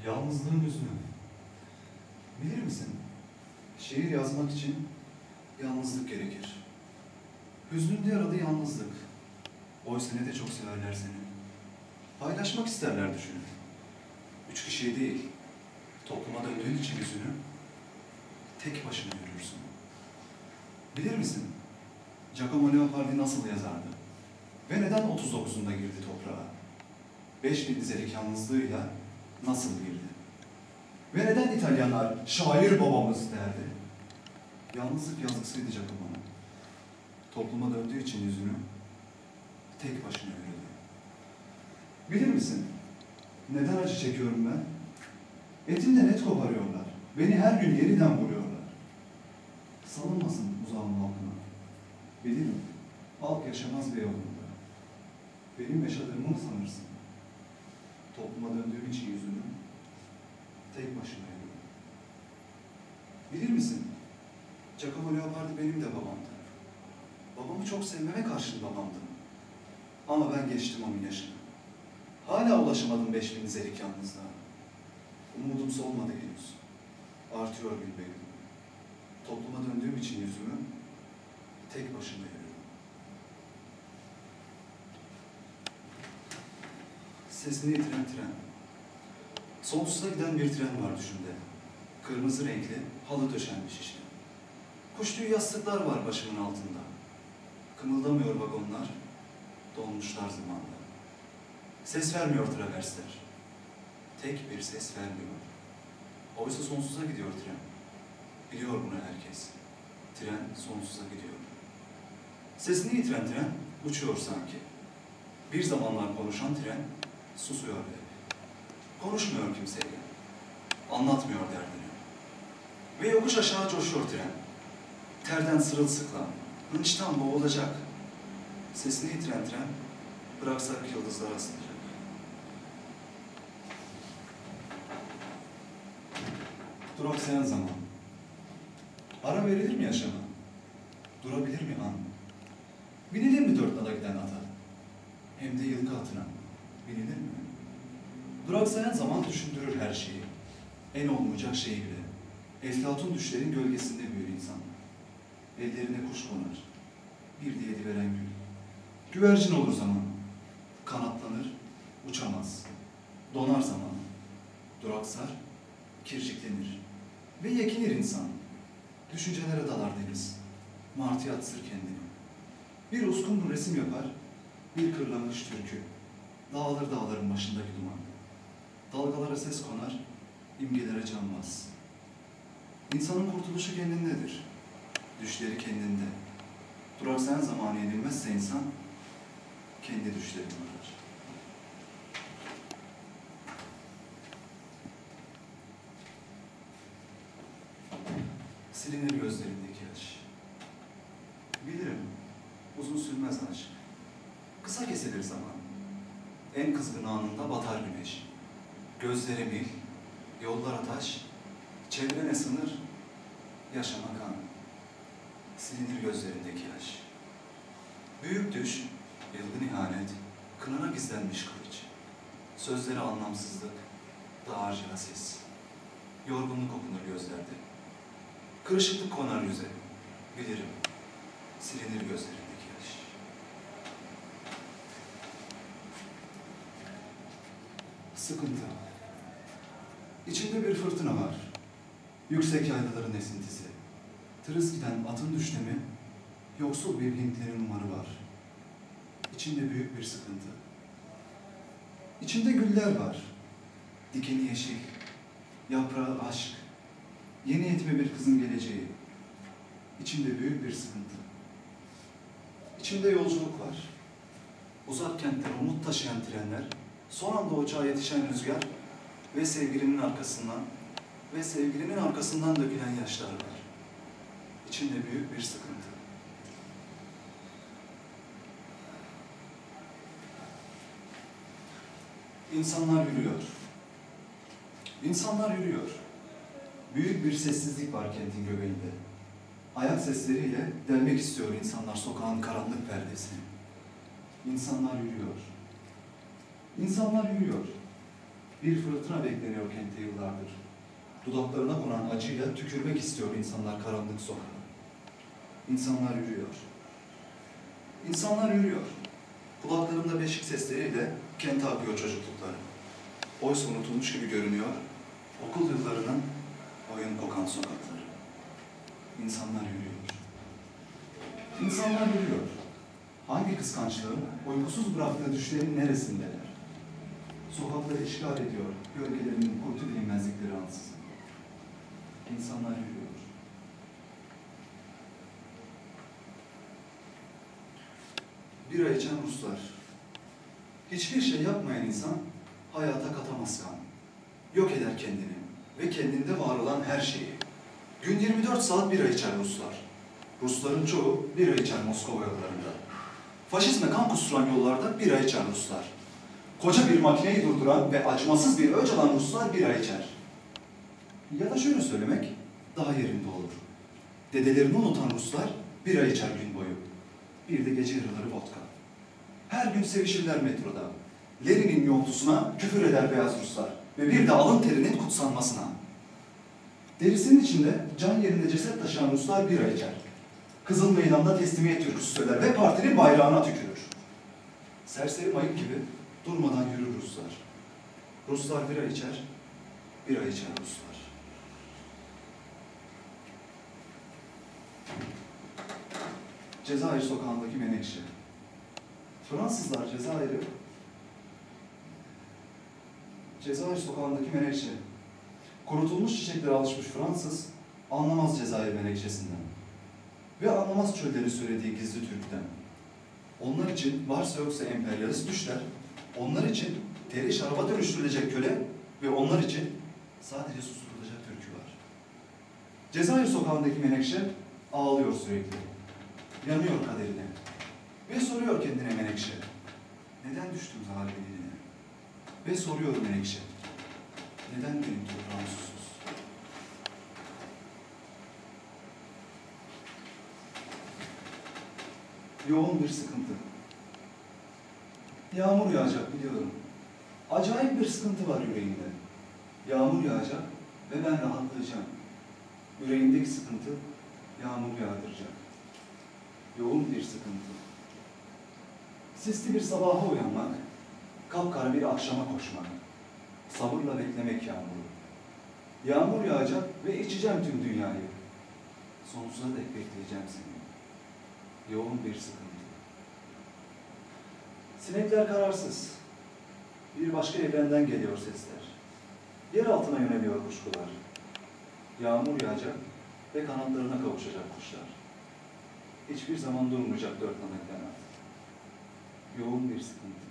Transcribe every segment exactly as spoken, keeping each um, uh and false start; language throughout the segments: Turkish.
Yalnızlığın hüznü. Bilir misin? Şiir yazmak için yalnızlık gerekir. Hüznün diğer adı yalnızlık. Oysa ne de çok severler seni. Paylaşmak isterler düşünün. Üç kişiye değil, topluma döndüğün için yüzünü tek başına yürürsün. Bilir misin? Giacomo Leopardi nasıl yazardı? Ve neden otuz dokuzunda girdi toprağa? Beş bin dizelik yalnızlığıyla nasıl girdi? Ve neden İtalyanlar şair babamız derdi? Yalnızlık yazgısıydı Giacomo'nun. Topluma döndüğü için yüzünü tek başına yürüdü. Bilir misin? Neden acı çekiyorum ben? Etimden et koparıyorlar. Beni her gün yeniden vuruyorlar. Salınmasın uzağın halkına. Bilirim, halk yaşamaz bir yolunda. Benim yaşadığımı mı sanırsın? Topluma döndüğüm için yüzünü tek başına yürüdüm. Bilir misin? Giacomo Leopardi benim de babamdı. Babamı çok sevmeme karşın babamdı. Ama ben geçtim onun yaşını. Hala ulaşamadım beş bin dizelik yalnızlığa. Umudum solmadı henüz. Artıyor bir benim. Topluma döndüğüm için yüzümü tek başına yürüyorum. Sesini yitiren tren. Sonsuza giden bir tren var düşümde. Kırmızı renkli, halı döşenmiş işte. Kuş tüyü yastıklar var başımın altında. Kımıldamıyor vagonlar, dolmuşlar zamanla. Ses vermiyor traversler. Tek bir ses vermiyor. Oysa sonsuza gidiyor tren. Biliyor bunu herkes. Tren sonsuza gidiyor. Sesini yitiren tren uçuyor sanki. Bir zamanlar konuşan tren susuyor hep. Konuşmuyor kimseyle. Anlatmıyor derdini. Ve yokuş aşağı coşuyor tren. Terden sırılsıklam, hınçtan boğulacak. Sesini yitiren tren bıraksak yıldızlara sığacak. Duraksayan zaman. Ara verilir mi yaşama? Durabilir mi an? Binilir mi dört nala giden ata? Hem de yılkı atına. Binilir mi? Duraksayan zaman düşündürür her şeyi. En olmayacak şeyi bile. Eflatun düşlerin gölgesinde büyür insan. Ellerine kuş konar. Bir diye ediveren gül. Güvercin olur zaman. Kanatlanır, uçamaz. Donar zaman. Duraksar, kirciklenir. Ve yekinir insan. Düşüncelere dalar deniz. Martıya atsır kendini. Bir uskun resim yapar, bir kırlangıç türkü. Dağılır dağların başındaki duman. Dalgalara ses konar, imgelere canmaz. İnsanın kurtuluşu kendindedir. Düşleri kendinde. Duraksayan zamanı yenilmezse insan, kendi düşlerini arar. Silinir gözlerindeki yaş. Bilirim, uzun sürmez aşk. Kısa kesilir zaman. En kızgın anında batar güneş. Gözlere mil, yollara taş, çevrene sınır, yaşama kan. Silinir gözlerindeki yaş. Büyük düş, yılgın ihanet, kınana gizlenmiş kılıç. Sözleri anlamsızlık, dağarcığa ses. Yorgunluk okunur gözlerde. Kırışıklık konar yüze. Bilirim, silinir gözlerindeki yaş. Sıkıntı. İçinde bir fırtına var. Yüksek yaylaların esintisi. Tırıs giden atın düşlemi, yoksul bir Hintlerin umarı var. İçinde büyük bir sıkıntı. İçinde güller var. Dikeni yeşil, yaprağı aşk. Yeni yetme bir kızın geleceği. İçinde büyük bir sıkıntı. İçinde yolculuk var. Uzak kentlere umut taşıyan trenler, son anda ocağa yetişen rüzgar ve sevgilinin arkasından ve sevgilinin arkasından dökülen yaşlar var. İçinde büyük bir sıkıntı. İnsanlar yürüyor. İnsanlar yürüyor. Büyük bir sessizlik var kentin göbeğinde. Ayak sesleriyle delmek istiyor insanlar sokağın karanlık perdesini. İnsanlar yürüyor. İnsanlar yürüyor. Bir fırtına bekleniyor kentte yıllardır. Dudaklarına konan acıyla tükürmek istiyor insanlar karanlık sokağa. İnsanlar yürüyor. İnsanlar yürüyor. Kulaklarında beşik sesleriyle kente akıyor çocuklukları. Oysa unutulmuş gibi görünüyor okul yıllarının oyun kokan sokakları. İnsanlar yürüyor. İnsanlar yürüyor. Hangi kıskançlığın uykusuz bıraktığı düşlerin neresindeler? Sokakları işgal ediyor gölgelerinin kuytu bilinmezlikleri ansızın. İnsanlar yürüyor. Bira içen Ruslar. Hiçbir şey yapmayan insan hayata katamaz kan. Yok eder kendini ve kendinde var olan her şeyi. Gün yirmi dört saat bira içer Ruslar. Rusların çoğu bira içer Moskova yollarında. Faşizme kan kusturan yollarda bira içer Ruslar. Koca bir makineyi durduran ve acımasız bir öc alan Ruslar bira içer. Ya da şöyle söylemek daha yerinde olur. Dedelerini unutan Ruslar bira içer gün boyu. Bir de gece yarıları vodka. Her gün sevişirler metroda. Lenin'in yoltusuna küfür eder beyaz Ruslar. Ve bir de alın terinin kutsanmasına. Derisinin içinde can yerinde ceset taşıyan Ruslar bira içer. Kızıl Meydan'da teslimiyet türküsü söyler ve partinin bayrağına tükürür. Serseri mayın gibi durmadan yürür Ruslar. Ruslar bira içer, bira içer Ruslar. Cezayir sokağındaki menekşe. Fransızlar Cezayir'i, Cezayir sokağındaki menekşe. Kurutulmuş çiçeklere alışmış Fransız, anlamaz Cezayir menekşesinden. Ve anlamaz çöllerin söylediği gizli türküden. Onlar için varsa yoksa emperyalist düşler, onlar için teri şaraba dönüştürülecek köle ve onlar için sadece susturulacak türkü var. Cezayir sokağındaki menekşe ağlıyor sürekli. Yanıyor kaderine. Ve soruyor kendine menekşe. Neden düştüm zalim eline? Ve soruyor menekşe. Neden benim toprağım susuz? Yoğun bir sıkıntı. Yağmur yağacak biliyorum. Acayip bir sıkıntı var yüreğimde. Yağmur yağacak ve ben rahatlayacağım. Yüreğimdeki sıkıntı yağmur yağdıracak. Yoğun bir sıkıntı. Sisli bir sabaha uyanmak, kapkara bir akşama koşmak, sabırla beklemek yağmuru. Yağmur yağacak ve içeceğim tüm dünyayı. Sonsuza dek bekleyeceğim seni. Yoğun bir sıkıntı. Sinekler kararsız. Bir başka evrenden geliyor sesler. Yer altına yöneliyor kuşkular. Yağmur yağacak ve kanatlarına kavuşacak kuşlar. Hiçbir zaman durmayacak dört yanak kanat. Yoğun bir sıkıntı.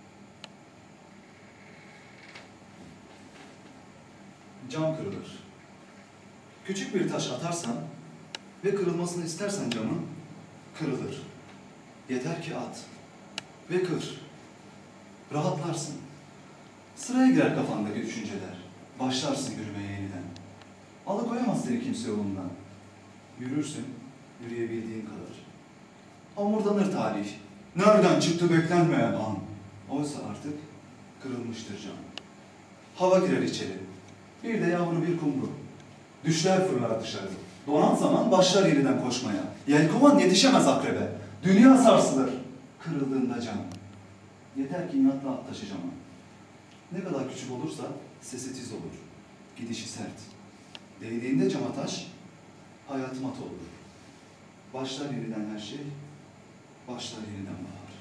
Cam kırılır. Küçük bir taş atarsan ve kırılmasını istersen camın, kırılır. Yeter ki at ve kır. Rahatlarsın. Sıraya girer kafandaki düşünceler. Başlarsın yürümeye yeniden. Alıkoyamaz seni kimse yolundan. Yürürsün, yürüyebildiğin kadar. Homurdanır talih. Nereden çıktı beklenmeyen an? Oysa artık kırılmıştır cam. Hava girer içeri. Bir de yavru bir kumru. Düşler fırlar dışarı. Donan zaman başlar yeniden koşmaya. Yelkovan yetişemez akrebe. Dünya sarsılır. Kırıldığında cam. Yeter ki inatla at taşı cama. Ne kadar küçük olursa sesi tiz olur. Gidişi sert. Değdiğinde cama taş, hayat mat olur. Başlar yeniden her şey, başlar yeniden bahar.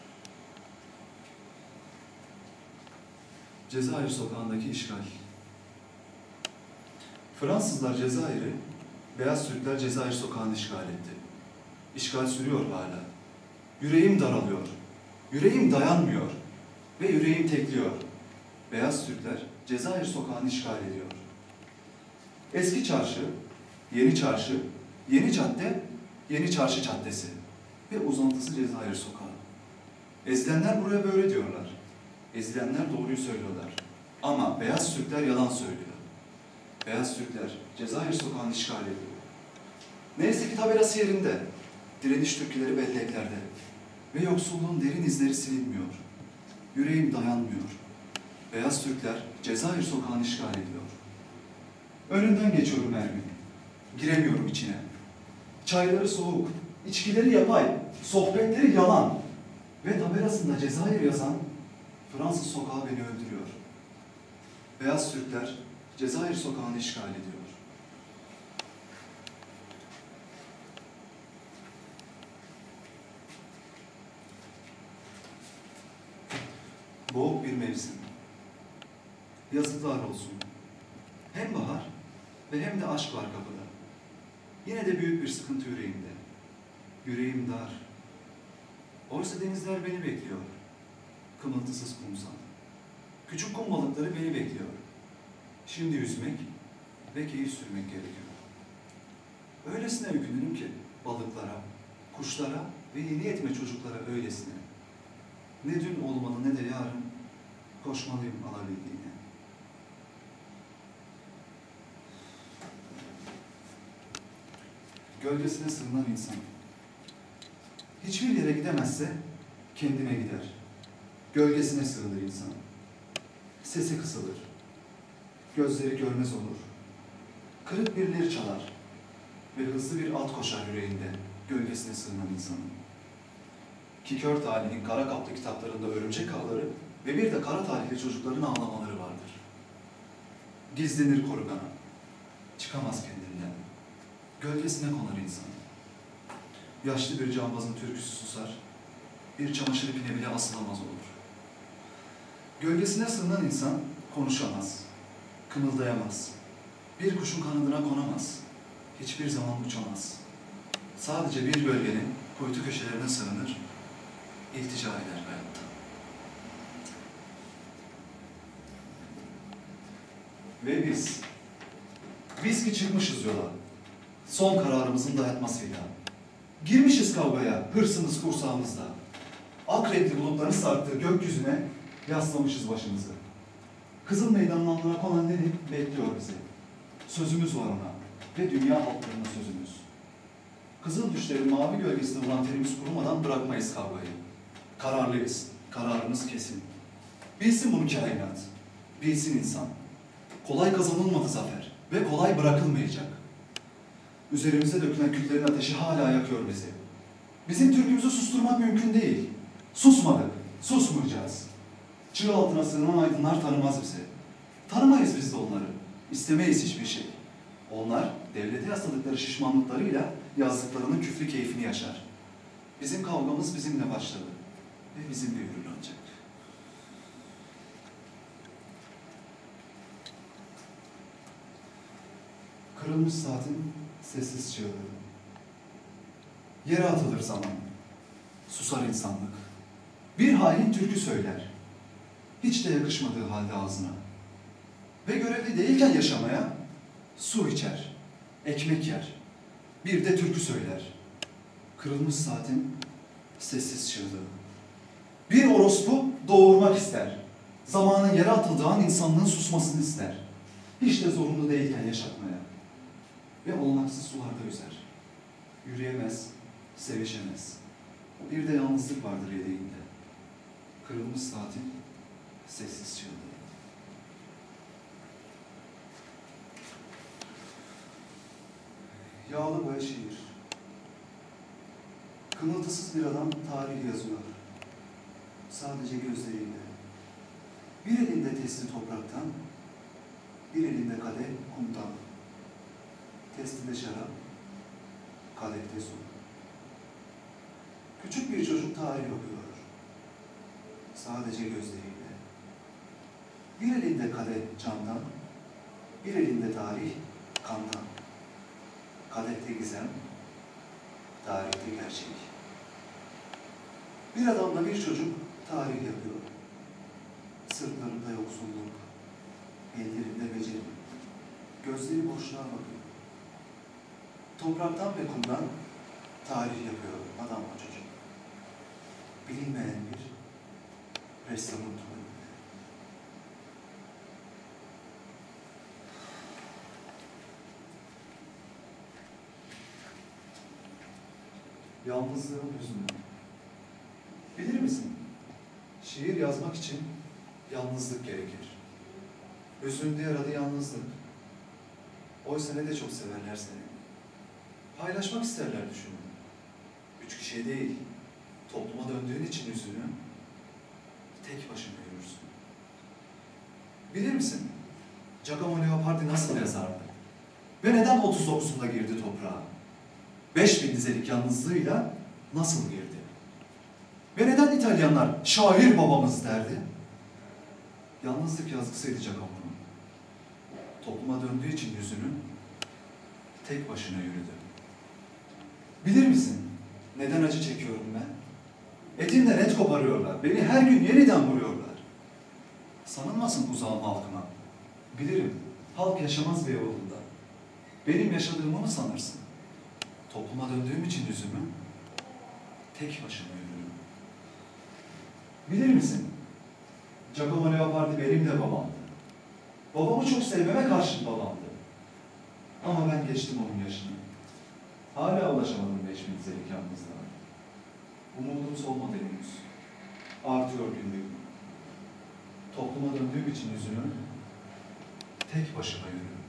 Cezayir sokağındaki işgal. Fransızlar Cezayir'i, beyaz Türkler Cezayir sokağını işgal etti. İşgal sürüyor hala. Yüreğim daralıyor. Yüreğim dayanmıyor. Ve yüreğim tekliyor. Beyaz Türkler Cezayir sokağını işgal ediyor. Eski çarşı, yeni çarşı, yeni cadde, yeni çarşı caddesi ve uzantısı Cezayir sokağı. Ezilenler buraya böyle diyorlar. Ezilenler doğruyu söylüyorlar. Ama beyaz Türkler yalan söylüyor. Beyaz Türkler Cezayir sokağını işgal ediyor. Neyse ki tabelası yerinde. Direniş türküleri belleklerde. Ve yoksulluğun derin izleri silinmiyor. Yüreğim dayanmıyor. Beyaz Türkler Cezayir sokağını işgal ediyor. Önünden geçiyorum her gün. Giremiyorum içine. Çayları soğuk, içkileri yapay, sohbetleri yalan. Ve tabelasında Cezayir yazan Fransız sokağı beni öldürüyor. Beyaz Türkler Cezayir sokağını işgal ediyor. Boğuk bir mevsim. Yazıklar olsun. Hem bahar ve hem de aşk var kapıda. Yine de büyük bir sıkıntı yüreğimde. Yüreğim dar. Oysa denizler beni bekliyor. Kımıltısız kumsal. Küçük kum balıkları beni bekliyor. Şimdi yüzmek ve keyif sürmek gerekiyor. Öylesine yükümlüyüm ki balıklara, kuşlara ve yeni yetme çocuklara öylesine. Ne dün olmalı ne de yarın koşmalıyım alabildiğine. Gölgesine sığınan insan. Hiçbir yere gidemezse kendine gider. Gölgesine sığınır insan. Sesi kısılır. Gözleri görmez olur. Kırık bir lir çalar. Ve hızlı bir at koşar yüreğinde gölgesine sığınan insanın. Kikör talih'in kara kaplı kitaplarında örümcek ağları ve bir de kara talihli çocukların ağlamaları vardır. Gizlenir korugana. Çıkamaz kendinden. Gölgesine konar insan. Yaşlı bir cambazın türküsü susar. Bir çamaşır ipine bile asılamaz olur. Gölgesine sığınan insan konuşamaz. Kımıldayamaz. Bir kuşun kanadına konamaz. Hiçbir zaman uçamaz. Sadece bir gölgenin kuytu köşelerine sığınır. İltica eder hayatta. Ve biz, biz ki çıkmışız yola, son kararımızın dayatmasıyla. Girmişiz kavgaya, hırsımız kursağımızda. Akrenkli bulutların sarktığı gökyüzüne yaslamışız başımızı. Kızıl Meydan'ın alnına konan deli bekliyor bizi. Sözümüz var ona ve dünya halklarına sözümüz. Kızıl düşlerin mavi gölgesinde bulan terimiz kurumadan bırakmayız kavgayı. Kararlıyız, kararımız kesin. Bilsin bunu kainat, bilsin insan. Kolay kazanılmadı zafer ve kolay bırakılmayacak. Üzerimize dökülen küllerin ateşi hala yakıyor bizi. Bizim türkümüzü susturmak mümkün değil. Susmadık, susmayacağız. Çığ altına sığınan aydınlar tanımaz bizi. Tanımayız biz de onları. İstemeyiz hiçbir şey. Onlar devlete yasladıkları şişmanlıklarıyla yazdıklarının küflü keyfini yaşar. Bizim kavgamız bizimle başladı ve bizimle yürür ancak. Kırılmış saatin sessiz çığlığı. Yere atılır zaman. Susar insanlık. Bir hain türkü söyler. Hiç de yakışmadığı halde ağzına. Ve görevli değilken yaşamaya su içer, ekmek yer. Bir de türkü söyler. Kırılmış saatin sessiz çığlığı. Bir orospu doğurmak ister. Zamanın yere atıldığı an insanlığın susmasını ister. Hiç de zorunlu değilken yaşatmaya. Ve olanaksız sularda yüzer. Yürüyemez, sevişemez. Bir de yalnızlık vardır yedeğinde. Kırılmış saatin sessiz çığlığı. Yağlı boya şiir. Kımıltısız bir adam tarih yazıyor. Sadece gözleriyle. Bir elinde testi topraktan, bir elinde kadeh kumdan. Testide şarap, kadehte su. Küçük bir çocuk tarih okuyor. Sadece gözleriyle. Bir elinde kadeh camdan, bir elinde tarih kandan. Kadehte gizem, tarihte gerçek. Bir adamla bir çocuk tarih yapıyor. Sırtlarında yoksulluk, ellerinde beceri, gözleri boşluğa bakıyor. Topraktan ve kumdan tarih yapıyor adamla çocuk. Bilinmeyen bir ressamın tuvalinde. Yalnızlığın hüznü. Bilir misin? Şiir yazmak için yalnızlık gerekir. Hüznün diğer adı yalnızlık. Oysa ne de çok severler seni. Paylaşmak isterler düşünün. Üç kişiye değil, topluma döndüğün için yüzünü tek başına yürürsün. Bilir misin? Giacomo Leopardi nasıl yazardı? Ve neden otuz dokuzunda girdi toprağa? Beş bin dizelik yalnızlığıyla nasıl girdi? Ve neden İtalyanlar şair babamız derdi? Yalnızlık yazgısıydı Giacomo'nun. Topluma döndüğü için yüzünü tek başına yürüdü. Bilir misin neden acı çekiyorum ben? Etimden et koparıyorlar. Beni her gün yeniden vuruyorlar. Sanılmasın uzağım halkıma. Bilirim, halk yaşamaz Beyoğlu'nda. Benim yaşadığımı mı sanırsın? Topluma döndüğüm için yüzümü tek başıma yürürüm. Bilir misin? Giacomo Leopardi benim de babamdı. Babamı çok sevmeme karşın babamdı. Ama ben geçtim onun yaşını. Hala ulaşamadım beş bin dizelik yalnızlığa. Umudum solmadı henüz. Artıyor gün bir gün. Topluma döndüğüm için yüzümü tek başıma yürüyorum.